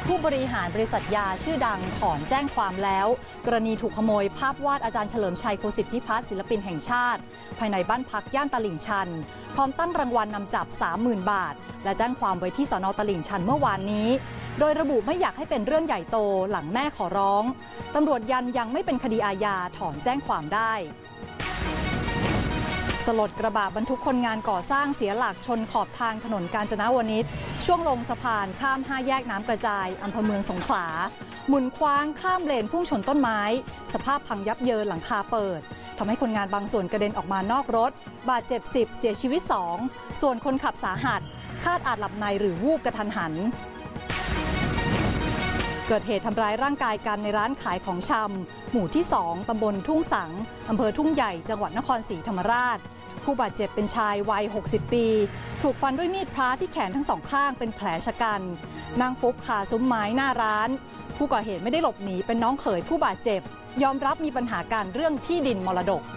ผู้บริหารบริษัทยาชื่อดังถอนแจ้งความแล้วกรณีถูกขโมยภาพวาดอาจารย์เฉลิมชัยโคสิทธิพิพัฒน์ศิลปินแห่งชาติภายในบ้านพักย่านตลิ่งชันพร้อมตั้งรางวัลนำจับ 30,000 บาทและแจ้งความไว้ที่สน.ตลิ่งชันเมื่อวานนี้โดยระบุไม่อยากให้เป็นเรื่องใหญ่โตหลังแม่ขอร้องตำรวจยันยังไม่เป็นคดีอาญาถอนแจ้งความได้สลดกระบะบรรทุกคนงานก่อสร้างเสียหลักชนขอบทางถนนกาญจนวนิชช่วงลงสะพานข้าม5 แยกน้ำกระจายอำเภอเมืองสงขลาหมุนคว้างข้ามเลนพุ่งชนต้นไม้สภาพพังยับเยินหลังคาเปิดทำให้คนงานบางส่วนกระเด็นออกมานอกรถบาดเจ็บ10เสียชีวิต2ส่วนคนขับสาหัสคาดอาจหลับในหรือวูบกระทันหันเกิดเหตุทำร้ายร่างกายกันในร้านขายของชำหมู่ที่2ตำบลทุ่งสังอำเภอทุ่งใหญ่จังหวัดนครศรีธรรมราชผู้บาดเจ็บเป็นชายวัย60 ปีถูกฟันด้วยมีดพระที่แขนทั้งสองข้างเป็นแผลชะกันนั่งฟุบคาซุ้มไม้หน้าร้านผู้ก่อเหตุไม่ได้หลบหนีเป็นน้องเขยผู้บาดเจ็บยอมรับมีปัญหาการเรื่องที่ดินมรดก